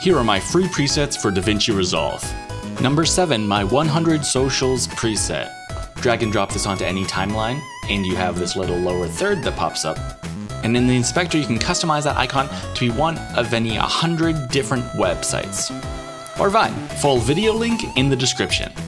Here are my free presets for DaVinci Resolve. Number 7, my 100 socials preset. Drag and drop this onto any timeline, and you have this little lower third that pops up. And in the inspector, you can customize that icon to be one of any 100 different websites. Or Vine. Full video link in the description.